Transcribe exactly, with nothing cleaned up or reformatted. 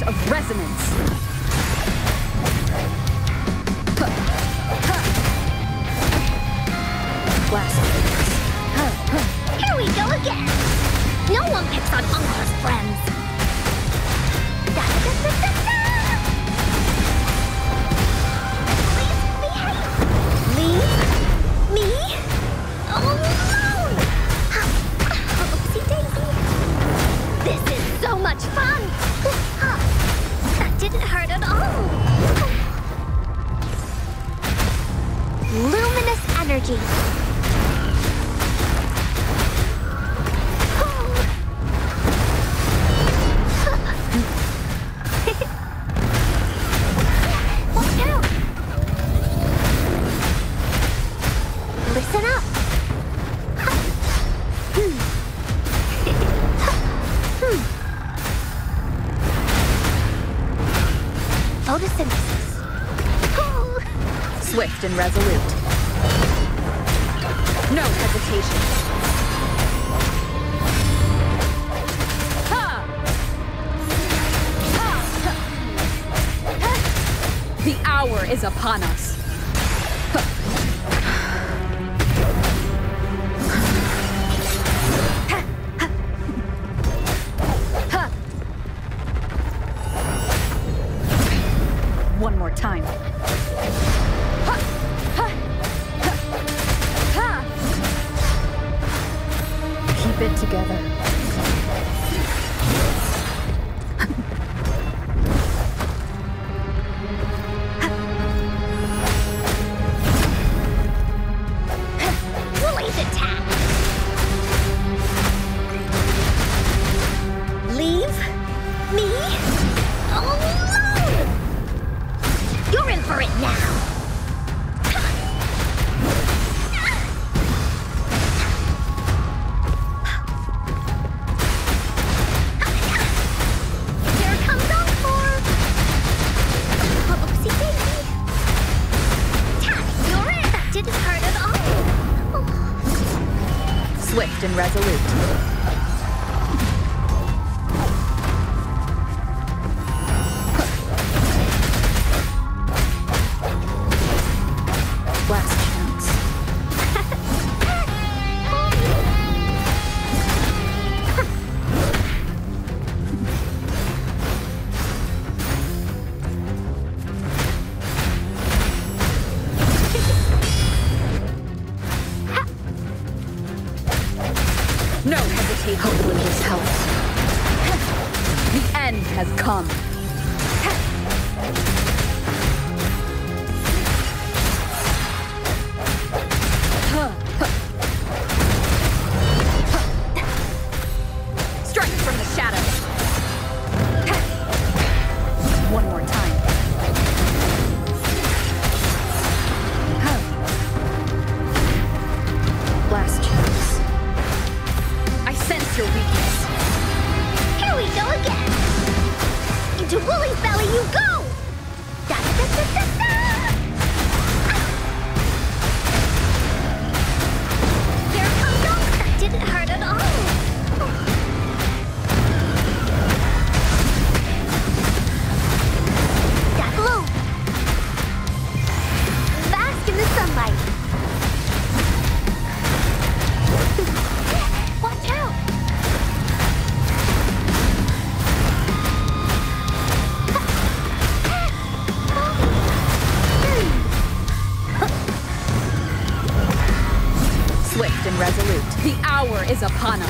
of resonance. Blast. Here we go again. No one picks on Uncle's friends. Da, da, da, da, da, da. Please behave. Leave me alone. Oopsie daisy. This is so much fun. That didn't hurt at all. Luminous energy. Listen up. Hmm. hmm. Photosynthesis. Swift and resolute. No hesitation. Ha! Ha! Ha! The hour is upon us. One more time. Ha! Ha! Ha! Ha! Keep it together. Woolly's attack. Leave me alone. You're in for it now. Here comes Encore. Oopsie daisy. Tack, you're in. That didn't hurt at all. Swift and resolute. Last chance. No hesitate. Hopefully this helps. The end has come. Strike from the shadows. One more time. Last chance. I sense your weakness. Here we go again. Into Woolly's belly you go. Da, da, da, da, da, da. Here comes Uncle. That didn't hurt at all. That glow. Bask in the sunlight. Watch out. Swift and resolute. The hour is upon us.